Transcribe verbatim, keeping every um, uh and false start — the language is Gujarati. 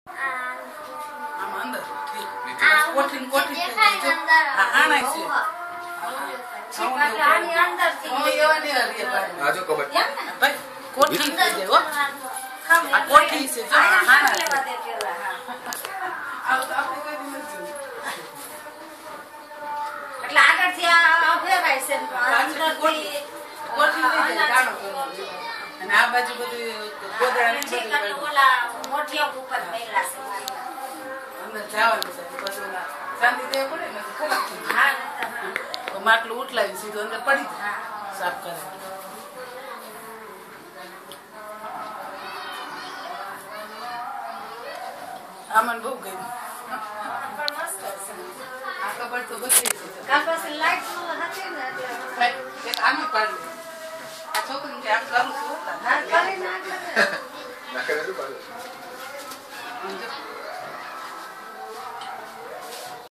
આમ અંદર કોઠી કોઠી આ નાઈ છે આની અંદર થી એવા ને રે ભાઈ આજો કબટ ભાઈ કોઠી છે જો આ કોઠી છે જો હા ના લેવા દે પેલા હા આ તો આપણે કોઈ નથી એટલે આગળ થી આ ફેરાય છે અંદર કોઠી કોઠી લઈ જાય ગાણો અને આ બાજુ બધું ગોદડા ને બધું ઓલા મોઢિયા ઉપર મેલા છે અંદર જવાનું છે પછી ઓલા શાંતિ દે પડે ને ખરાબ થઈ જાય હા માટલું ઉઠલાવી સીધું અંદર પડી જાય સાફ કરે આમન બહુ ગયું પણ મસ્ત છે આ કબર તો બધી છે કા પાસે લાઈટ નો હતી ને એટલે એક આમે પાડી આ છોકરીને આમ કરું છું ના કરી ના કરે ના કરે તો પાડો